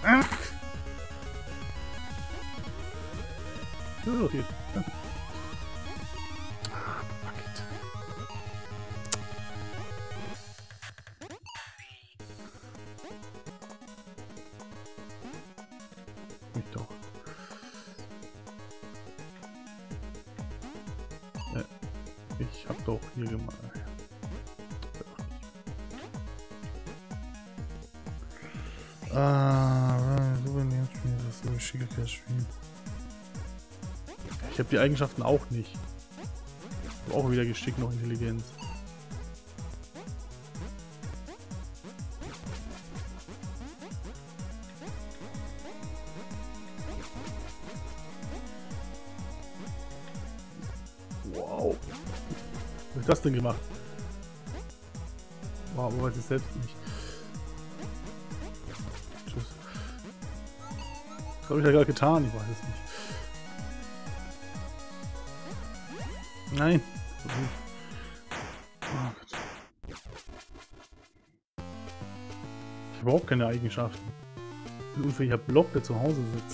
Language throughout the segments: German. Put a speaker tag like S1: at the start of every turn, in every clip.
S1: Ach. Ja, geht. Ja. Fuck it. Nicht doch. Ich hab doch hier gemacht. Du bin jetzt Spiel, das ist ein Schickerkehr-Spiel. Ich habe die Eigenschaften auch nicht. Ich habe auch weder Geschick noch Intelligenz. Wow. Was habe ich das denn gemacht? Wow, aber weiß ich selbst nicht. Tschüss. Was habe ich da gerade getan? Ich weiß es nicht. Nein. Oh Gott. Ich habe überhaupt keine Eigenschaften. Ein unfähiger Blob, der zu Hause sitzt.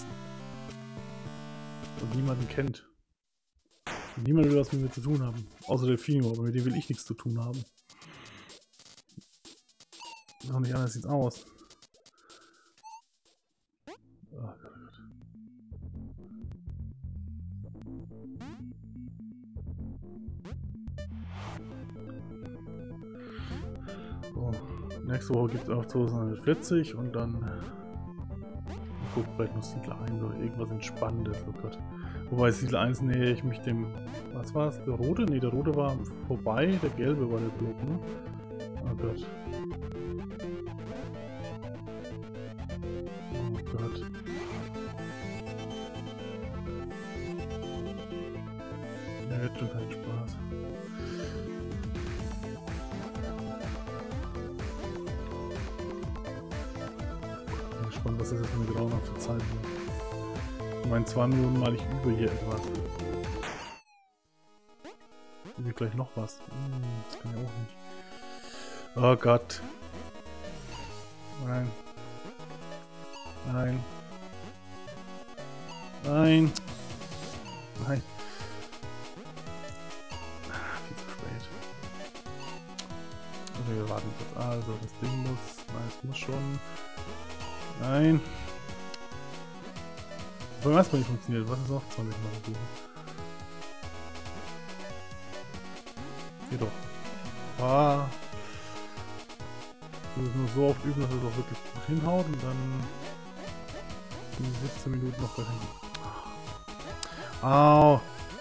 S1: Und niemanden kennt. Und niemand will was mit mir zu tun haben. Außer Delfino, aber mit dem will ich nichts zu tun haben. Noch nicht anders sieht's aus. Oh Gott. So, nächste Woche gibt es auch 2040 und dann guckt vielleicht noch Siedler 1 oder irgendwas Entspannendes. Oh Gott. Wobei Siedler 1 nähe ich mich dem. Was war es? Der rote? Ne, der rote war vorbei, der gelbe war der Blob, ne? Oh Gott. Oh Gott. Ja, jetzt schon keinen Spaß. Ich bin gespannt, was das jetzt für eine grauenhafte Zeit wird. Ich meine, 2 Minuten mal ich übe hier etwas. Übe gleich noch was. Das kann ich auch nicht. Oh Gott. Nein. Nein. Nein. Nein. Viel zu spät. Okay, wir warten kurz. Also, das Ding muss. Nein, es muss schon. Nein. Beim ersten Mal nicht funktioniert. Was ist noch? 20 Mal versuchen. Geht doch. Ah. Wir müssen nur so oft üben, dass es auch wirklich gut hinhaut und dann in 17 Minuten noch dahin. Au!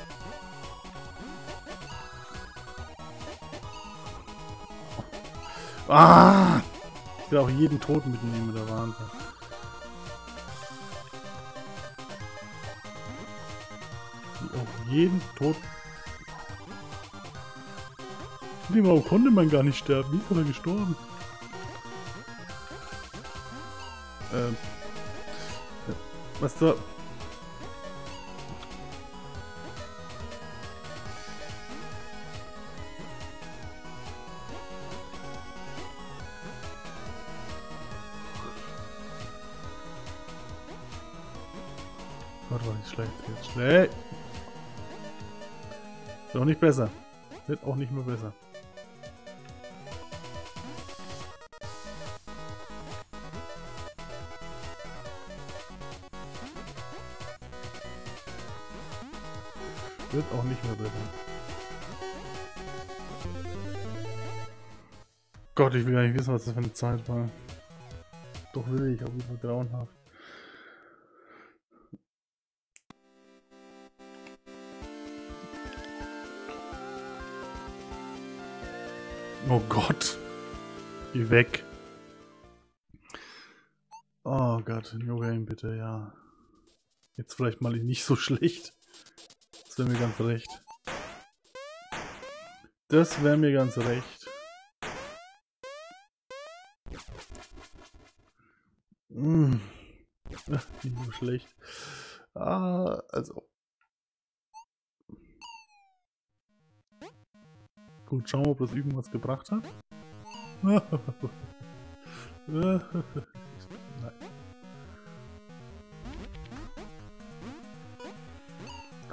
S1: Ah! Ich will auch jeden Toten mitnehmen, der Wahnsinn. Auch jeden Toten. Warum konnte man gar nicht sterben? Wie ist er gestorben? Was da? Gott, war nicht schlecht. Jetzt schnell. Ist auch nicht besser. Wird auch nicht mehr besser. Wird auch nicht mehr besser. Gott, ich will gar nicht wissen, was das für eine Zeit war. Doch will ich, aber wie grauenhaft. Oh Gott. Geh weg. Oh Gott, New Game bitte, ja. Jetzt vielleicht mal nicht so schlecht. Das wäre mir ganz recht. Das wäre mir ganz recht. Nicht so schlecht. Ah, also. Gut, schauen wir, ob das Üben was gebracht hat. Nein.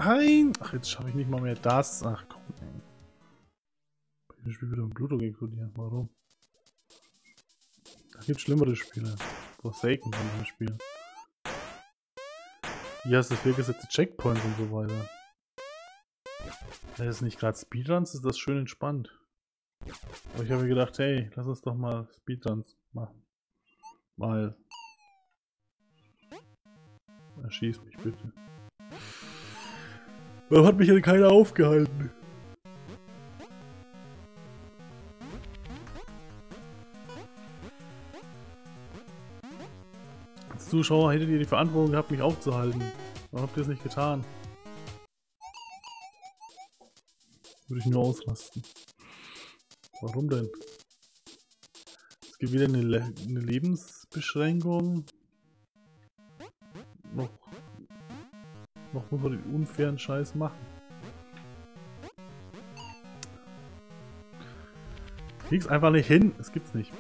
S1: Nein! Ach, jetzt schaffe ich nicht mal mehr das. Ach komm, ey. Ich spiele wieder mit Blutung explodieren. Warum? Da gibt schlimmere Spiele. Forsaken zum Beispiel. Hier hast du vorgesetzte Checkpoints und so weiter. Das ist nicht gerade Speedruns, ist das schön entspannt. Aber ich habe mir gedacht, hey, lass uns doch mal Speedruns machen. Weil. Erschieß mich bitte. Warum hat mich hier keiner aufgehalten? Als Zuschauer hättet ihr die Verantwortung gehabt, mich aufzuhalten. Warum habt ihr es nicht getan? Würde ich nur ausrasten. Warum denn? Es gibt wieder eine Lebensbeschränkung. Noch muss man den unfairen Scheiß machen. Krieg's einfach nicht hin. Es gibt's nicht.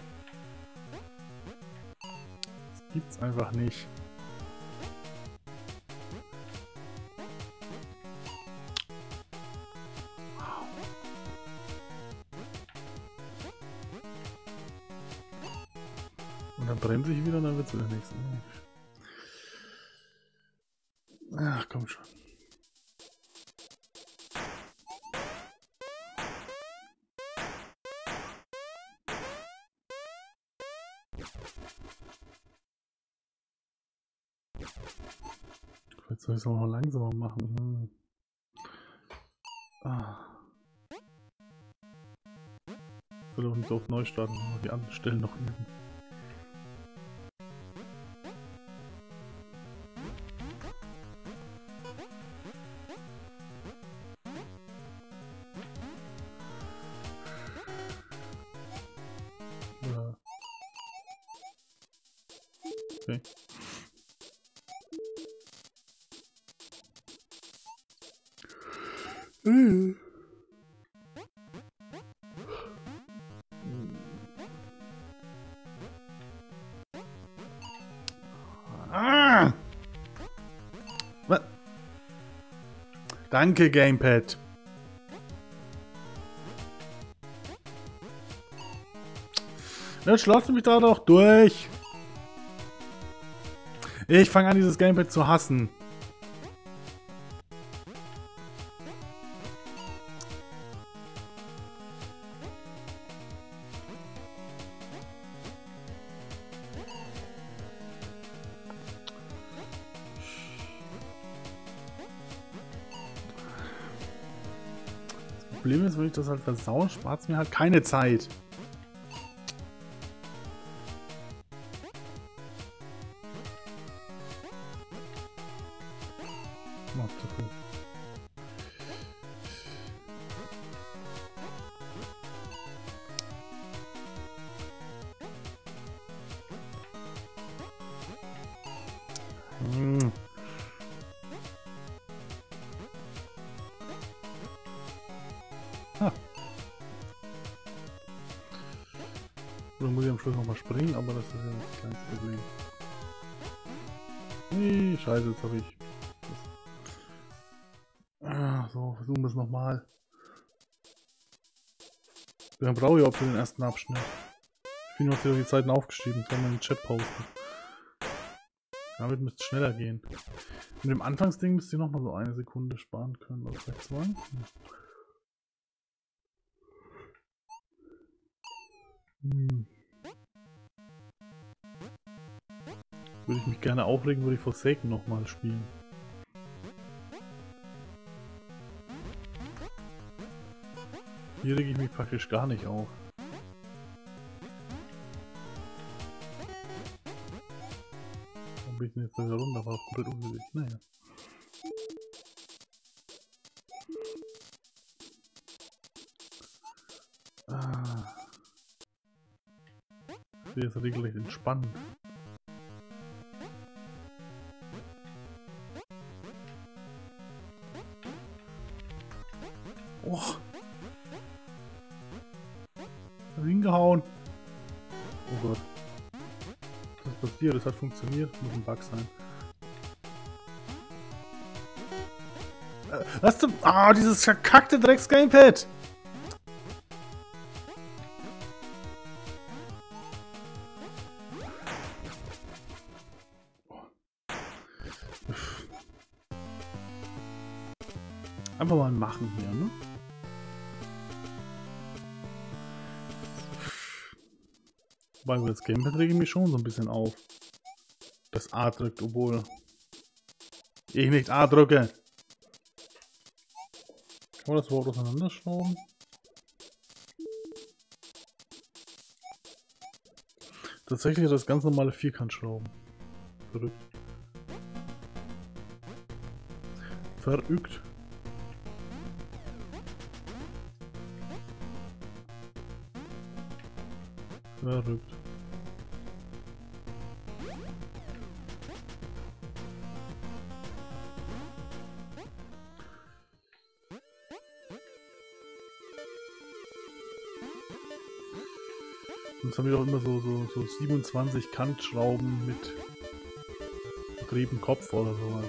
S1: Es gibt's einfach nicht. Und dann bremse ich wieder und dann wird's wieder nichts. Ach, komm schon. Vielleicht soll ich es auch noch langsamer machen. Ich will doch nicht auf neu starten, aber die anderen Stellen noch üben. Ja. Okay. Ah! Was? Danke, Gamepad. Jetzt lasst mich da doch durch. Ich fange an, dieses Gamepad zu hassen. Das Problem ist, wenn ich das halt versau, spart es mir halt keine Zeit. Oh, zu früh. Dann muss ich am Schluss nochmal springen, aber das ist ja das kleinste Problem. Nee, scheiße, jetzt habe ich... so, versuchen wir es nochmal. Dann brauche ich auch für den ersten Abschnitt. Ich bin noch wieder die Zeiten aufgeschrieben, das kann man in den Chat posten. Damit müsste es schneller gehen. Mit dem Anfangsding müsst ihr nochmal so eine Sekunde sparen können, oder vielleicht zwei. Würde ich mich gerne aufregen, würde ich Forsaken nochmal spielen. Hier rege ich mich praktisch gar nicht auf. Warum bin ich denn jetzt da wieder runter? War komplett unglücklich. Naja. Ich will jetzt regelrecht entspannen. Oh. Hingehauen. Oh Gott. Was ist passiert? Das hat funktioniert. Das muss ein Bug sein. Was zum... Ah, dieses verkackte Drecks-Gamepad! Einfach mal machen hier, ne? Wobei, über das Gamepad rege ich mich schon so ein bisschen auf. Das A drückt, obwohl ich nicht A drücke. Kann man das Wort auseinanderschrauben? Tatsächlich das ganz normale Vierkantschrauben. Verrückt. Verrückt. Verrückt. Sonst haben wir doch immer so 27 Kantschrauben mit gedrehtem Kopf oder sowas.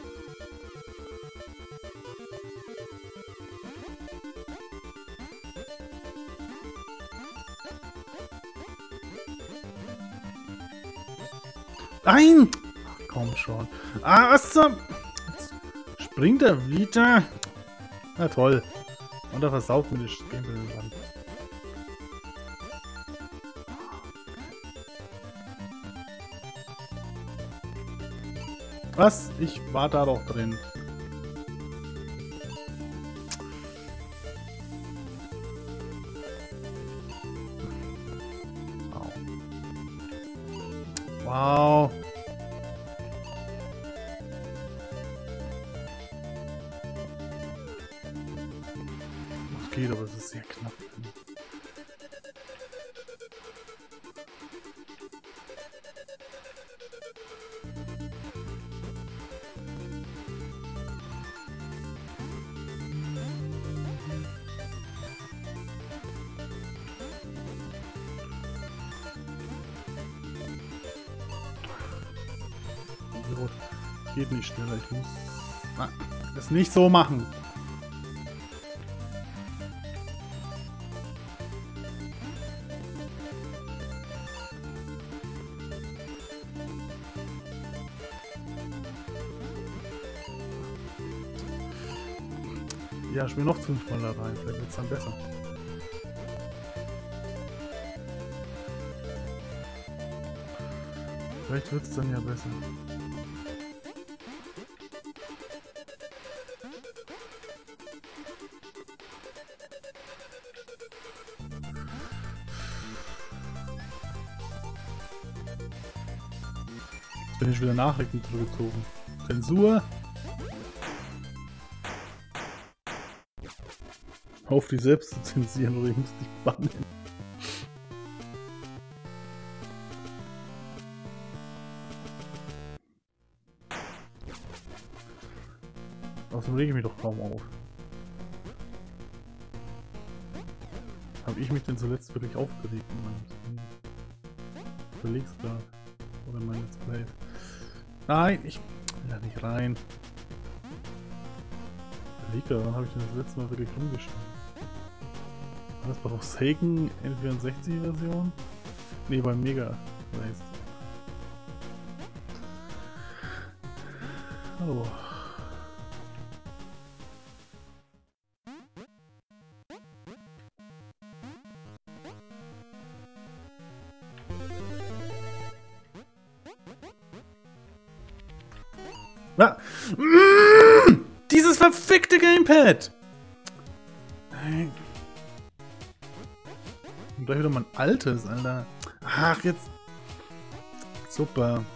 S1: Nein! Ach, komm schon. Ah, was zum... Jetzt springt er wieder. Na toll. Und er versaut mir das Gameplay dann. Was? Ich war da doch drin. Wow. Das geht, aber es ist sehr knapp. Geht nicht schneller, ich muss das nicht so machen. Ja, ich will noch 5-mal da rein, vielleicht wird es dann besser. Vielleicht wird es dann ja besser. Jetzt bin ich wieder Nachrichten zurückgezogen. Zensur. Auf dich selbst zu zensieren oder ich muss dich bannen. Außerdem rege ich mich doch kaum auf. Habe ich mich denn zuletzt wirklich aufgeregt in meinem Stream? Ich überleg's gerade. Oder mein Let's Play. Nein, ich will da nicht rein. Überlege, wann habe ich denn das letzte Mal wirklich rumgeschrieben? War das bei Forsaken N64 Version? Ne, beim Mega Race. Hallo. Ah. Dieses verfickte Gamepad! Nein. Und gleich wieder mein altes, Alter. Ach, jetzt. Super.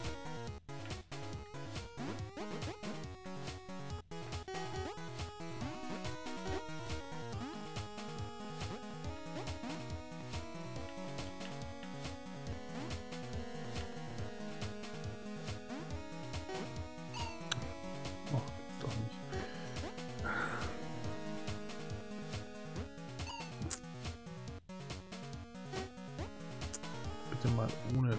S1: Bitte mal ohne.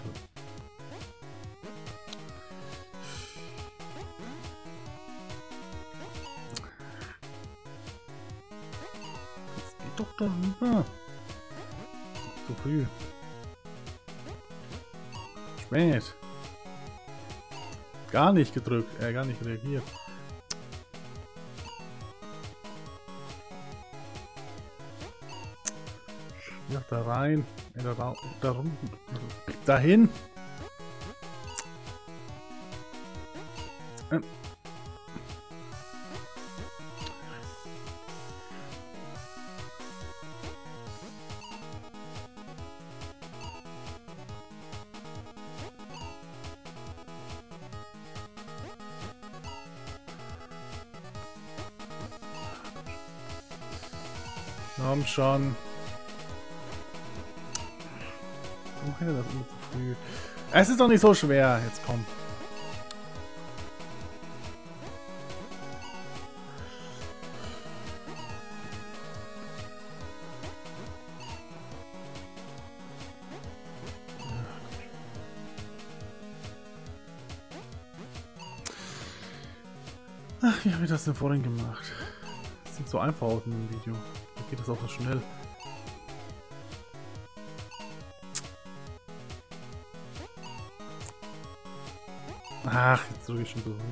S1: doch darüber. Zu früh. Spät. Gar nicht gedrückt. Gar nicht reagiert. Ja, da rein. Da rum. Dahin. Komm schon. Warum hätte das immer zu früh? Es ist doch nicht so schwer. Jetzt komm. Ach, wie habe ich das denn vorhin gemacht? Das sieht so einfach aus in dem Video. Da geht das auch so schnell. Ach, jetzt drücke ich schon so.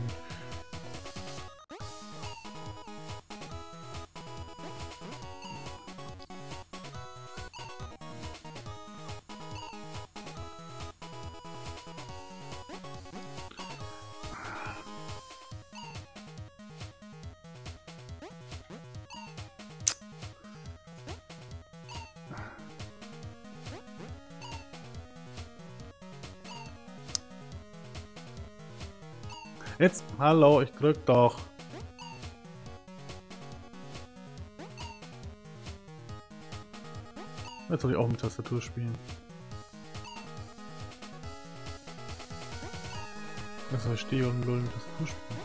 S1: Jetzt, hallo, ich drück doch. Jetzt soll ich auch mit Tastatur spielen. Also ich stehe und LOL mit Tastatur spielen.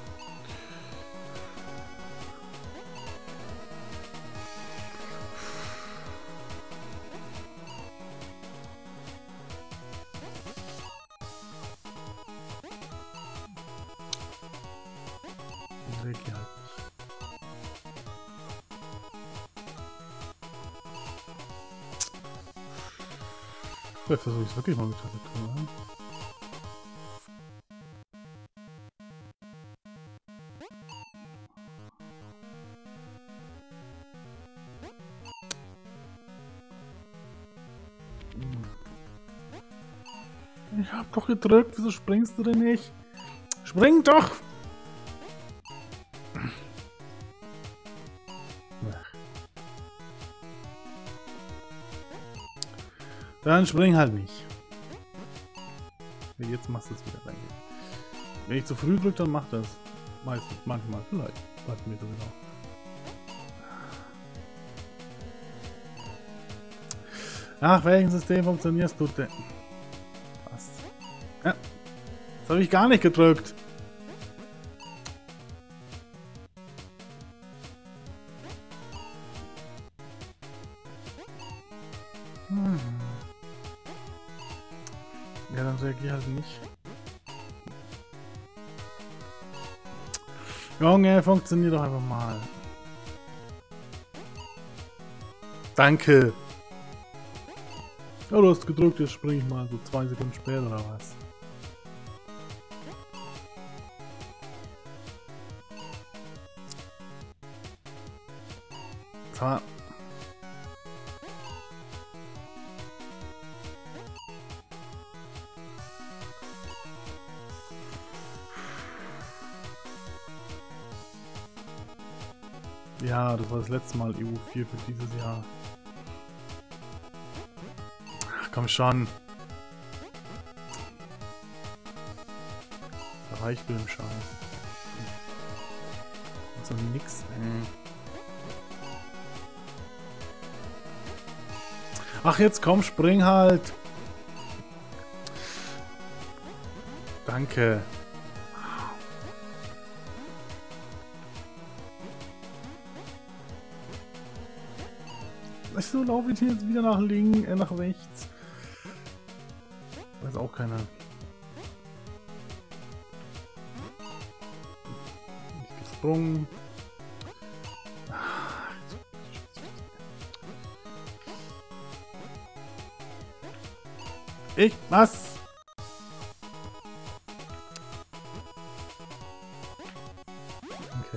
S1: Vielleicht versuche ich es wirklich mal mit Tastatur. Ne? Ich hab doch gedrückt, wieso springst du denn nicht? Spring doch! Dann spring halt nicht. Jetzt machst du es wieder rein. Wenn ich zu früh drücke, dann macht das. Meistens, manchmal, vielleicht. Weiß mir so genau. Nach welchem System funktionierst du denn? Was? Ja. Das habe ich gar nicht gedrückt. Ja, dann reagier halt nicht. Junge, funktioniert doch einfach mal. Danke. Ja, du hast gedrückt, jetzt springe ich mal so 2 Sekunden später oder was? So. Ja, das war das letzte Mal EU4 für dieses Jahr. Ach, komm schon. Das reicht mit dem Scheiß. So nix. Ach, jetzt komm, spring halt. Danke. So laufe ich jetzt wieder nach links, nach rechts. Weiß auch keiner. Nicht gesprungen. Was? Okay.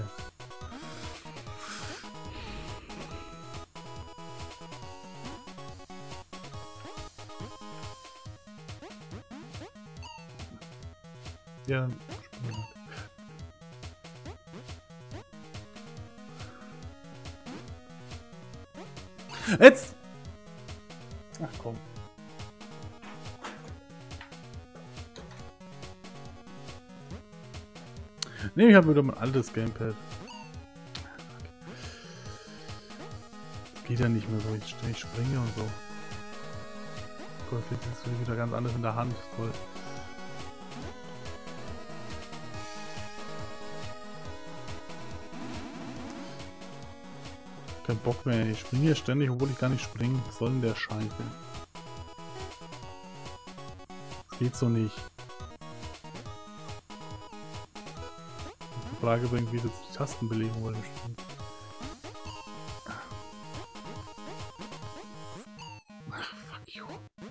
S1: Ja, dann spielen wir halt. Jetzt! Ach komm. Ne, ich habe wieder mein altes Gamepad. Geht ja nicht mehr so, ich springe und so. Gott, jetzt ist wieder ganz anders in der Hand. Toll. Kein Bock mehr, ich springe hier ständig, obwohl ich gar nicht springen. Was soll denn der Scheiße? Das geht so nicht. Die Frage bringt, wie jetzt die Tastenbelegung wollen springen. Ach, fuck you.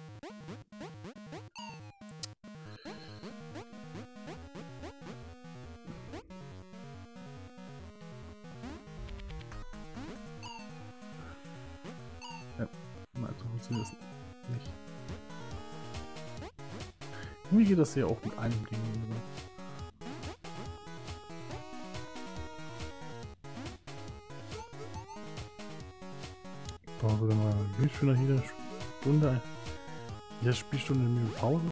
S1: Ja, nein, so funktioniert das nicht. Irgendwie geht das hier auch mit einem Ding. Brauchen wir mal wie viel nach jeder Stunde? Jede Spielstunde eine Minute Pause?